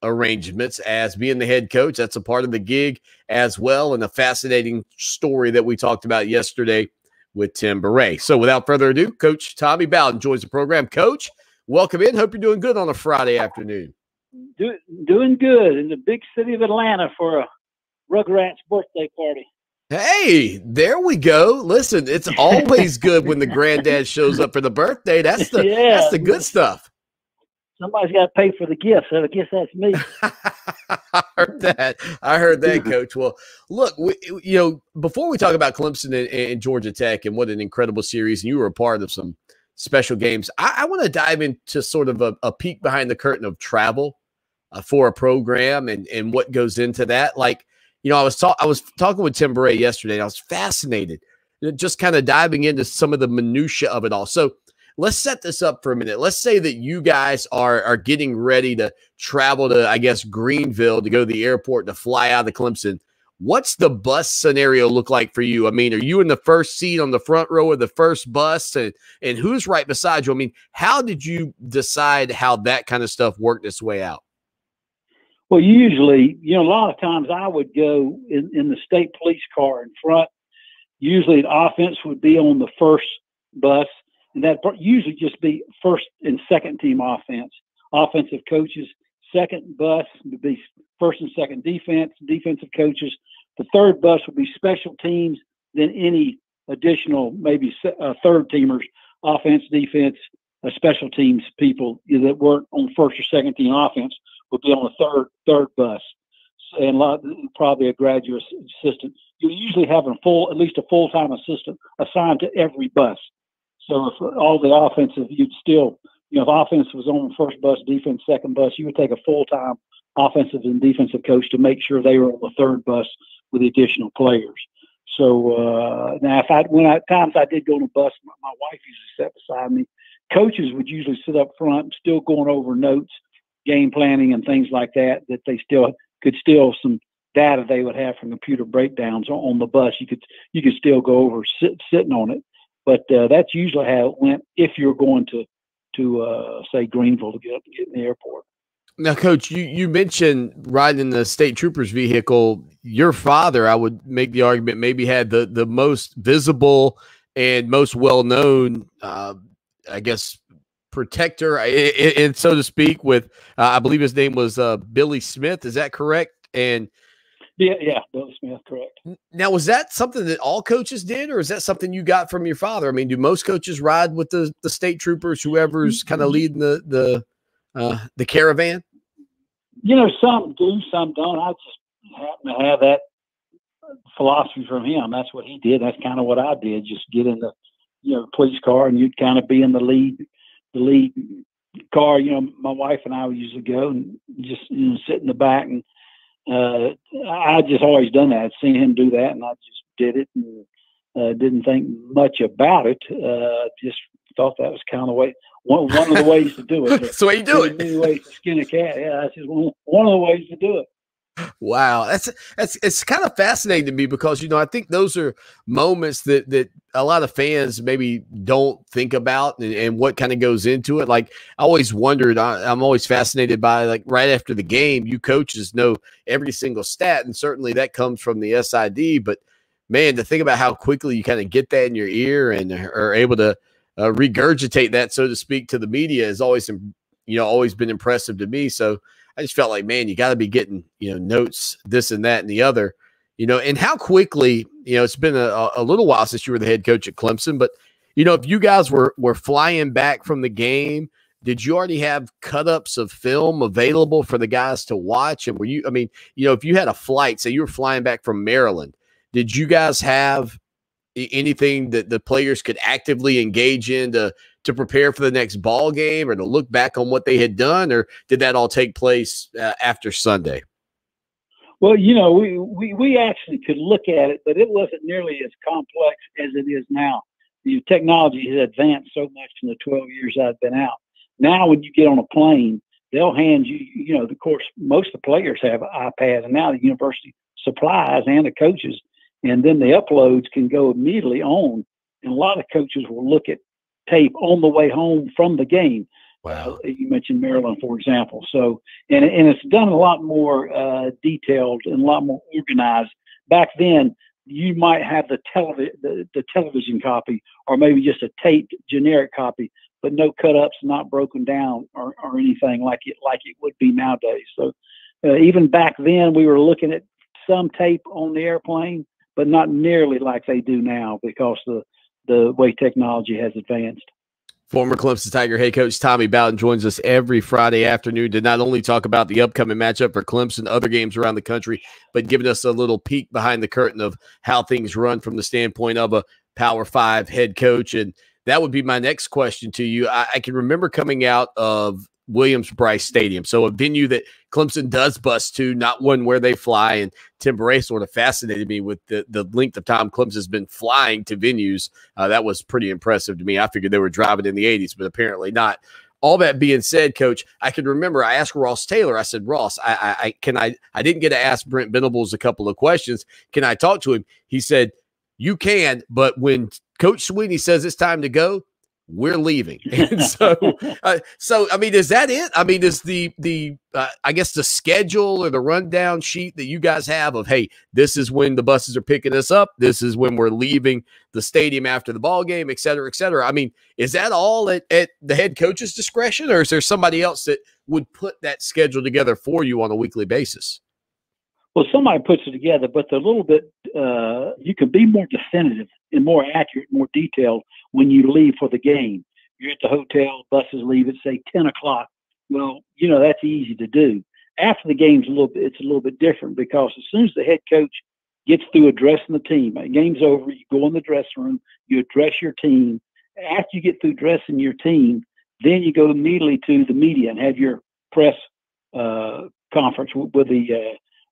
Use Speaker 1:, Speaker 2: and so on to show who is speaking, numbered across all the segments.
Speaker 1: arrangements as being the head coach. That's a part of the gig as well, and a fascinating story that we talked about yesterday with Tim Beret. So without further ado, Coach Tommy Bowden joins the program. Coach, welcome in. Hope you're doing good on a Friday afternoon.
Speaker 2: Doing good in the big city of Atlanta for a Rugrats birthday party.
Speaker 1: Hey, there we go. Listen, it's always good when the granddad shows up for the birthday. That's the good stuff.
Speaker 2: Somebody's got to pay for the gifts, so I guess that's me.
Speaker 1: I heard that, Coach. Well, look, before we talk about Clemson and Georgia Tech and what an incredible series, and you were a part of some special games, I want to dive into sort of a peek behind the curtain of travel for a program and what goes into that. Like, I was talking with Tim Beret yesterday, and I was fascinated, just kind of diving into some of the minutia of it all. So let's set this up for a minute. Let's say that you guys are getting ready to travel to, I guess, Greenville to go to the airport to fly out of Clemson. What's the bus scenario look like for you? I mean, are you in the first seat on the front row of the first bus, and who's right beside you? I mean, how did you decide how that kind of stuff worked its way out?
Speaker 2: Well, usually, a lot of times I would go in the state police car in front. Usually the offense would be on the first bus, and that usually just be first and second team offense. Offensive coaches, second bus would be first and second defense, defensive coaches. The third bus would be special teams, then any additional maybe third teamers, offense, defense, special teams people that weren't on first or second team offense would be on the third bus, and probably a graduate assistant. You usually have at least a full-time assistant assigned to every bus. So if all the offensive, you'd still, if offense was on the first bus, defense second bus, you would take a full-time offensive and defensive coach to make sure they were on the third bus with the additional players. So now, times I did go on a bus, my wife usually sat beside me. Coaches would usually sit up front, still going over notes, game planning and things like that they still could steal some data they would have from computer breakdowns on the bus. You could still go over sitting on it, but that's usually how it went if you're going to say Greenville to get in the airport.
Speaker 1: Now, Coach, you mentioned riding in the state troopers vehicle. Your father, I would make the argument, maybe had the most visible and most well-known, I guess, protector, and so to speak, with I believe his name was Billy Smith. Is that correct? And
Speaker 2: yeah, Billy Smith, correct.
Speaker 1: Now, was that something that all coaches did, or is that something you got from your father? I mean, do most coaches ride with the state troopers, whoever's kind of leading the caravan?
Speaker 2: Some do, some don't. I just happen to have that philosophy from him. That's what he did. That's kind of what I did. Just get in the police car, and you'd kind of be in the lead car. My wife and I would usually go and just sit in the back, and I just always done that. I'd seen him do that, and I just did it, and didn't think much about it. Just thought that was kind of the way, one of the ways to do it.
Speaker 1: That's the way you do it.
Speaker 2: Many ways to skin a cat. Yeah, that's just one of the ways to do it.
Speaker 1: Wow, it's kind of fascinating to me because I think those are moments that a lot of fans maybe don't think about and what kind of goes into it. Like, I always wondered, I'm always fascinated by, like, right after the game, you coaches know every single stat, and certainly that comes from the SID. But man, to think about how quickly you kind of get that in your ear and are able to regurgitate that, so to speak, to the media has always been impressive to me. So I just felt like, man, you got to be getting, notes, this and that and the other, and how quickly, it's been a little while since you were the head coach at Clemson, but, if you guys were flying back from the game, did you already have cut-ups of film available for the guys to watch? And if you had a flight, say you were flying back from Maryland, did you guys have anything that the players could actively engage in to prepare for the next ball game or to look back on what they had done, or did that all take place after Sunday?
Speaker 2: Well, we actually could look at it, but it wasn't nearly as complex as it is now. The technology has advanced so much in the 12 years I've been out. Now, when you get on a plane, they'll hand you, of course, most of the players have iPads, and now the university supplies and the coaches, and then the uploads can go immediately on. And a lot of coaches will look at tape on the way home from the game.
Speaker 1: Wow.
Speaker 2: You mentioned Maryland, for example. So, and it's done a lot more detailed and a lot more organized. Back then, you might have the television copy, or maybe just a taped generic copy, but no cut-ups, not broken down, or anything like it would be nowadays. So, even back then, we were looking at some tape on the airplane, but not nearly like they do now because the way technology has advanced.
Speaker 1: Former Clemson Tiger head coach Tommy Bowden joins us every Friday afternoon to not only talk about the upcoming matchup for Clemson, other games around the country, but giving us a little peek behind the curtain of how things run from the standpoint of a Power 5 head coach. And that would be my next question to you. I can remember coming out of Williams-Brice Stadium, so a venue that Clemson does bus to, not one where they fly. And Tim Bray sort of fascinated me with the length of time Clemson's been flying to venues. That was pretty impressive to me. I figured they were driving in the 80s, but apparently not. All that being said, Coach, I can remember I asked Ross Taylor. I said, Ross, I didn't get to ask Brent Venables a couple of questions. Can I talk to him? He said, you can, but when Coach Swanny says it's time to go, we're leaving. And so I mean, is that it? I mean, is I guess the schedule or the rundown sheet that you guys have of, hey, this is when the buses are picking us up, this is when we're leaving the stadium after the ball game, et cetera, et cetera. I mean, is that all at the head coach's discretion, or is there somebody else that would put that schedule together for you on a weekly basis?
Speaker 2: Well, somebody puts it together, but they're a little bit, you can be more definitive and more accurate, more detailed when you leave for the game. You're at the hotel, buses leave at, say, 10 o'clock. Well, that's easy to do. After the game's it's a little bit different, because as soon as the head coach gets through addressing the team, the game's over, you go in the dressing room, you address your team. After you get through dressing your team, then you go immediately to the media and have your press conference with the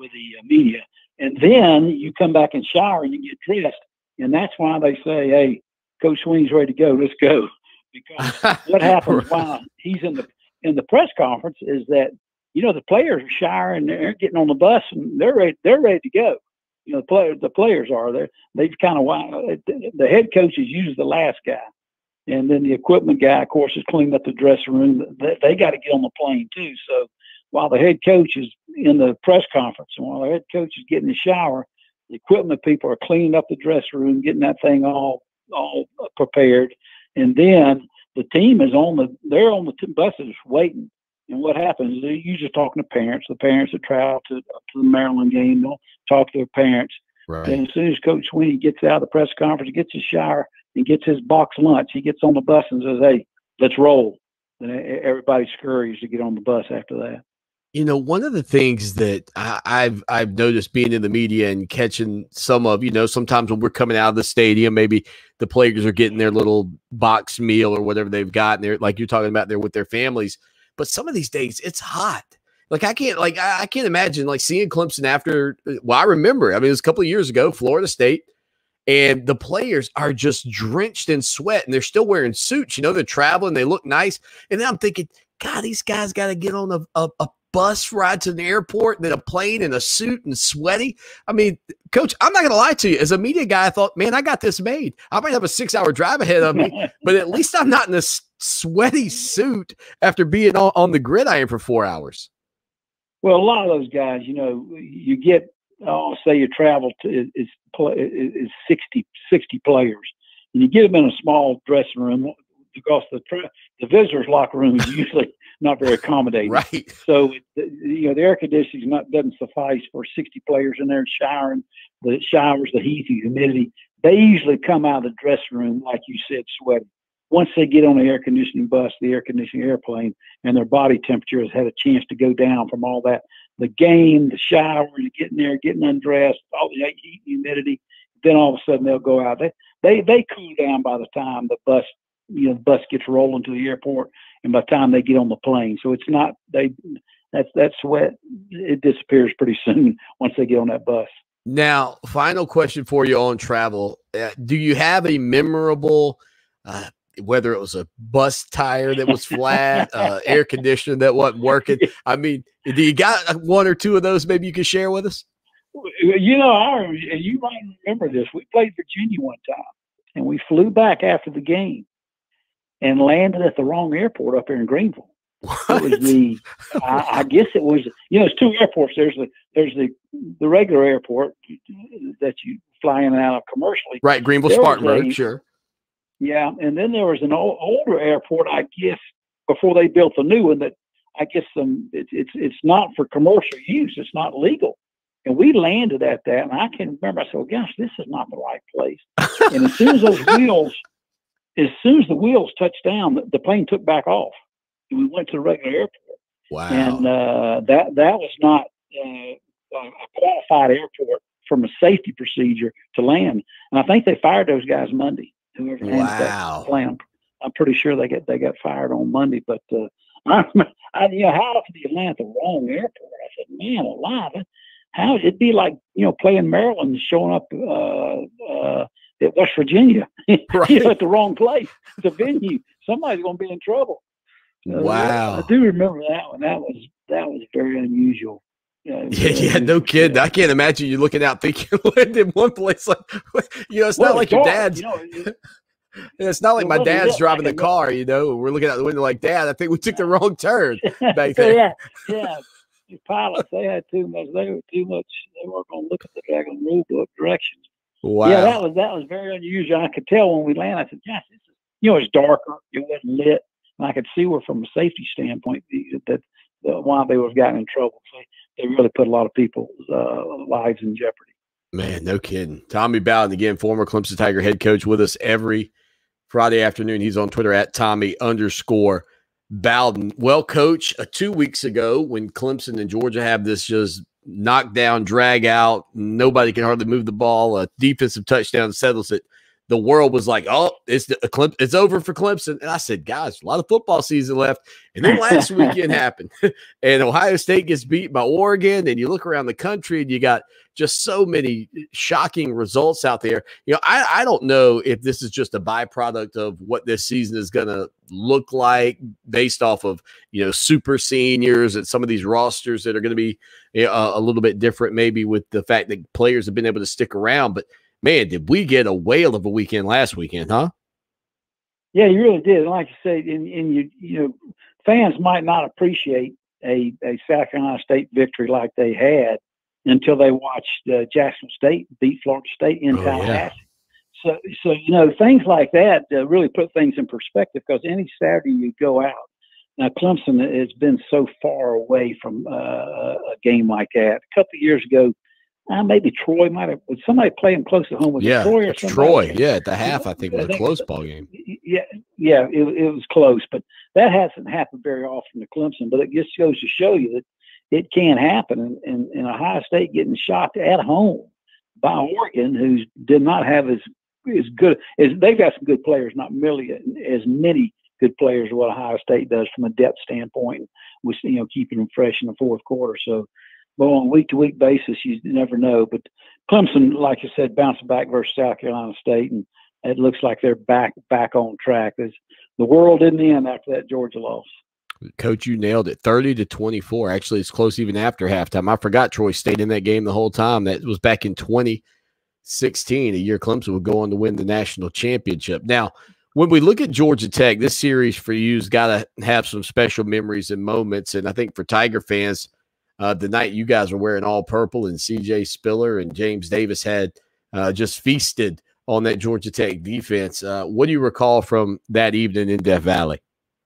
Speaker 2: media, and then you come back and shower and you get dressed, and that's why they say, "Hey, Coach Swanny's ready to go. Let's go." Because what happens while he's in the press conference is that the players are showering, they're getting on the bus, and they're ready to go. The players are there. They've kind of the head coach is usually the last guy, and then the equipment guy, of course, is cleaning up the dressing room. They got to get on the plane too. So while the head coach is in the press conference and while the head coach is getting the shower, the equipment people are cleaning up the dressing room, getting that thing all prepared. And then the team is they're on the buses waiting. And what happens is they're usually talking to parents. The parents that travel to the Maryland game, they'll talk to their parents.
Speaker 1: Right.
Speaker 2: And as soon as Coach Swanny gets out of the press conference, gets his shower and gets his box lunch, he gets on the bus and says, "Hey, let's roll." And everybody scurries to get on the bus after that.
Speaker 1: One of the things that I've noticed being in the media and catching some of, sometimes when we're coming out of the stadium, maybe the players are getting their little box meal or whatever they've got, and they're, like you're talking about, there with their families. But some of these days it's hot. Like I can't imagine seeing Clemson after. Well, I remember, it was a couple of years ago, Florida State, and the players are just drenched in sweat, and they're still wearing suits. They're traveling, they look nice, and then I'm thinking, God, these guys got to get on a bus ride to the airport, then a plane in a suit and sweaty. I mean, Coach, I'm not going to lie to you. As a media guy, I thought, man, I got this made. I might have a 6-hour drive ahead of me, but at least I'm not in a sweaty suit after being on the gridiron for 4 hours.
Speaker 2: Well, a lot of those guys, you get, say your travel is 60 players, and you get them in a small dressing room because the visitors' locker room is usually not very accommodating.
Speaker 1: Right.
Speaker 2: So, the air conditioning doesn't suffice for 60 players in there showering. The showers, the heat, the humidity, they usually come out of the dressing room, like you said, sweaty. Once they get on the air conditioning bus, the air conditioning airplane, and their body temperature has had a chance to go down from all that, the game, the shower, getting there, getting undressed, all the heat, humidity, then all of a sudden they'll go out. They cool down by the time the bus gets rolling to the airport, and by the time they get on the plane. So it's not that sweat, it disappears pretty soon once they get on that bus.
Speaker 1: Now, final question for you on travel. Do you have a memorable, whether it was a bus tire that was flat, air conditioner that wasn't working? I mean, do you got one or two of those maybe you can share with us?
Speaker 2: You might remember this. We played Virginia one time, and we flew back after the game. and landed at the wrong airport up here in Greenville.
Speaker 1: What?
Speaker 2: It was the, I guess it was, there's two airports. There's the regular airport that you fly in and out of commercially.
Speaker 1: Right, Greenville Spartan Road, sure.
Speaker 2: Yeah, and then there was an older airport, I guess, before they built the new one that I guess it's not for commercial use. It's not legal. And we landed at that, and I can remember, I said, well, gosh, this is not the right place. And as soon as the wheels touched down, the plane took back off. And we went to the regular airport.
Speaker 1: Wow.
Speaker 2: And that was not a qualified airport from a safety procedure to land. And I think they fired those guys Monday. Whoever landed that plane, I'm pretty sure they got fired on Monday. But how often do you land at the wrong airport? I said, man, alive. How it'd be like playing Maryland and showing up at West Virginia,
Speaker 1: right.
Speaker 2: At the wrong place, the venue. Somebody's going to be in trouble. So,
Speaker 1: wow,
Speaker 2: I do remember that one. That was very unusual.
Speaker 1: Yeah, no kidding. I can't imagine you looking out thinking land in one place like it's not like your dad's. It's not like my dad's driving the car. We're looking out the window like, Dad, I think we took the wrong turn back there.
Speaker 2: Yeah. The pilots, they had too much. They were too much. They weren't going to look at the dragon rule book directions.
Speaker 1: Wow.
Speaker 2: Yeah, that was very unusual. I could tell when we landed. I said, "Yes, this is." It's darker. It wasn't lit, and I could see where, from a safety standpoint, that why they would have gotten in trouble. So they really put a lot of people's lives in jeopardy.
Speaker 1: Man, no kidding. Tommy Bowden, again, former Clemson Tiger head coach, with us every Friday afternoon. He's on Twitter at Tommy_Bowden. Well, Coach, 2 weeks ago when Clemson and Georgia have this just knockdown, drag out, nobody can hardly move the ball, a defensive touchdown settles it. The world was like, oh, it's over for Clemson. And I said, guys, a lot of football season left. And then last weekend happened. And Ohio State gets beat by Oregon. And you look around the country and you got just so many shocking results out there. I don't know if this is just a byproduct of what this season is going to look like based off of, super seniors and some of these rosters that are going to be a little bit different, maybe with the fact that players have been able to stick around. But man, did we get a whale of a weekend last weekend, huh?
Speaker 2: Yeah, you really did. And like you said, and fans might not appreciate a South Carolina State victory like they had until they watched Jackson State beat Florida State in Tallahassee. Yeah. So things like that really put things in perspective, because any Saturday you go out. Now, Clemson has been so far away from a game like that. A couple of years ago, maybe Troy might have. Was somebody playing close at home? Was it Troy or somebody?
Speaker 1: Troy, at the half, I think it was a close ball game.
Speaker 2: Yeah, it was close, but that hasn't happened very often to Clemson. But it just goes to show you that it can happen. And Ohio State getting shocked at home by Oregon, who did not have as good as they've got some good players, not merely as many good players as what Ohio State does from a depth standpoint, with keeping them fresh in the fourth quarter. So. Well, on a week-to-week basis, you never know. But Clemson, like you said, bounced back versus South Carolina State, and it looks like they're back on track. The world didn't end after that Georgia loss.
Speaker 1: Coach, you nailed it. 30-24. Actually, it's close even after halftime. I forgot Troy stayed in that game the whole time. That was back in 2016, a year Clemson would go on to win the national championship. Now, when we look at Georgia Tech, this series for you's got to have some special memories and moments. And I think for Tiger fans, the night you guys were wearing all purple and C.J. Spiller and James Davis had just feasted on that Georgia Tech defense. What do you recall from that evening in Death Valley?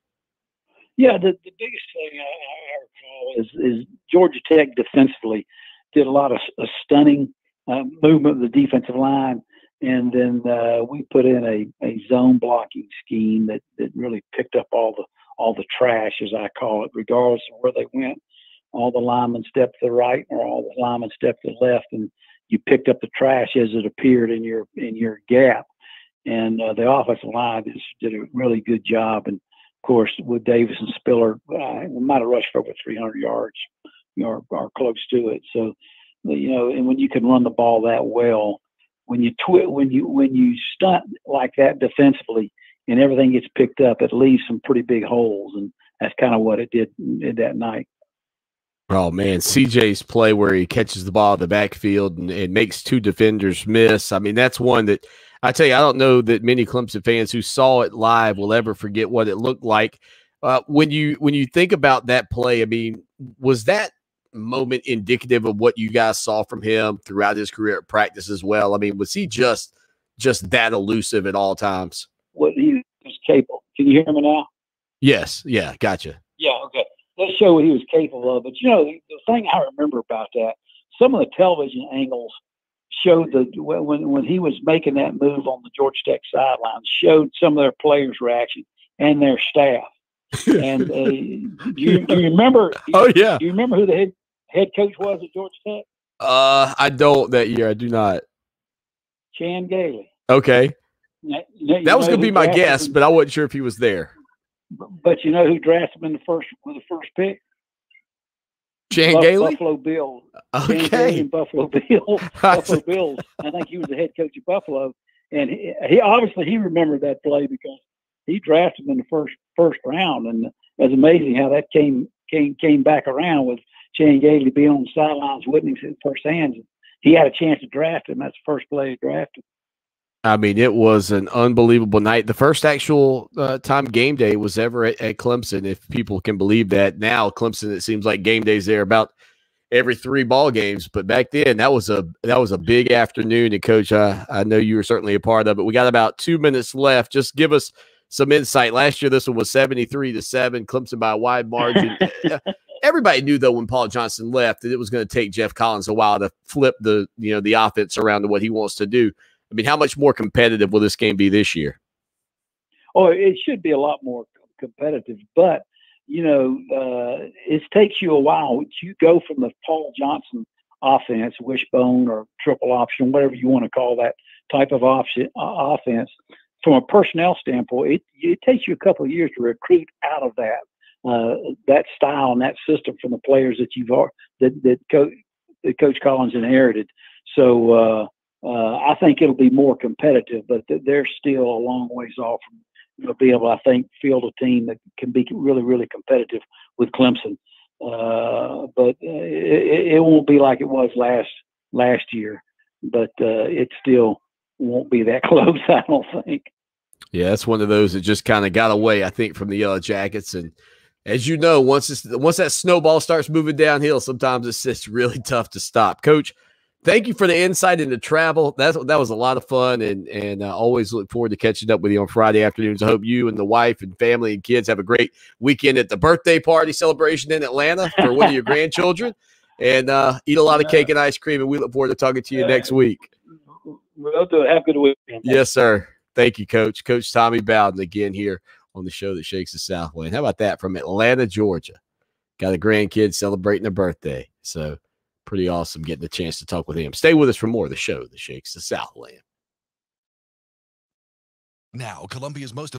Speaker 2: Yeah, the biggest thing I recall is Georgia Tech defensively did a lot of stunning movement of the defensive line, and then we put in a zone blocking scheme that really picked up all the trash, as I call it, regardless of where they went. All the linemen stepped to the right, or all the linemen stepped to the left, and you picked up the trash as it appeared in your gap. And the offensive line did a really good job. And of course, with Davis and Spiller, we might have rushed for over 300 yards, or close to it. So, and when you can run the ball that well, when you stunt like that defensively, and everything gets picked up, it leaves some pretty big holes, and that's kind of what it did that night.
Speaker 1: Oh, man, CJ's play where he catches the ball in the backfield and makes two defenders miss. I mean, that's one that I tell you, I don't know that many Clemson fans who saw it live will ever forget what it looked like. When you think about that play, I mean, was that moment indicative of what you guys saw from him throughout his career at practice as well? I mean, was he just that elusive at all times?
Speaker 2: What he was capable. Can you hear me now?
Speaker 1: Yes. Yeah. Gotcha.
Speaker 2: Yeah. Okay. Let's show what he was capable of. But the thing I remember about that, some of the television angles showed when he was making that move on the Georgia Tech sidelines, showed some of their players' reaction and their staff. And do you remember?
Speaker 1: Oh yeah.
Speaker 2: Do you remember who the head coach was at Georgia Tech?
Speaker 1: I don't that year. I do not.
Speaker 2: Chan Gailey.
Speaker 1: Okay. That was going to be my guess, but I wasn't sure if he was there.
Speaker 2: But you know who drafted him with the first pick?
Speaker 1: Chan Gailey?
Speaker 2: Buffalo Bills.
Speaker 1: Okay.
Speaker 2: Chan Gailey and Buffalo Bills. Buffalo Bills. I think he was the head coach of Buffalo. And he obviously remembered that play because he drafted him in the first round. And it's amazing how that came back around with Chan Gailey being on the sidelines witnessing firsthand. He had a chance to draft him. That's the first play he drafted.
Speaker 1: I mean, it was an unbelievable night. The first actual time game day was ever at Clemson, if people can believe that. Now, Clemson, it seems like game days there about every 3 ball games. But back then, that was a big afternoon. And, Coach, I know you were certainly a part of it. We got about 2 minutes left. Just give us some insight. Last year, this one was 73-7, Clemson by a wide margin. Everybody knew, though, when Paul Johnson left, that it was going to take Jeff Collins a while to flip the offense around to what he wants to do. I mean, how much more competitive will this game be this year?
Speaker 2: Oh, it should be a lot more competitive, but it takes you a while. You go from the Paul Johnson offense, wishbone or triple option, whatever you want to call that type of offense. From a personnel standpoint, it takes you a couple of years to recruit out of that style and that system from the players that Coach Collins inherited. So. I think it'll be more competitive, but they're still a long ways off from being able, I think, field a team that can be really, really competitive with Clemson. But it won't be like it was last year, but it still won't be that close, I don't think.
Speaker 1: Yeah, that's one of those that just kind of got away, I think, from the Yellow Jackets. And as you know, once that snowball starts moving downhill, sometimes it's just really tough to stop. Coach, thank you for the insight into travel. That was a lot of fun, and I always look forward to catching up with you on Friday afternoons. I hope you and the wife and family and kids have a great weekend at the birthday party celebration in Atlanta for one of your grandchildren, and eat a lot of cake and ice cream, and we look forward to talking to you next week.
Speaker 2: We'll do it. Have a good weekend.
Speaker 1: Yes, sir. Thank you, Coach. Coach Tommy Bowden again here on the show that shakes the Southland. How about that from Atlanta, Georgia? Got a grandkid celebrating a birthday, so pretty awesome getting the chance to talk with him. Stay with us for more of the show that shakes the Southland.
Speaker 3: Now, Columbia's most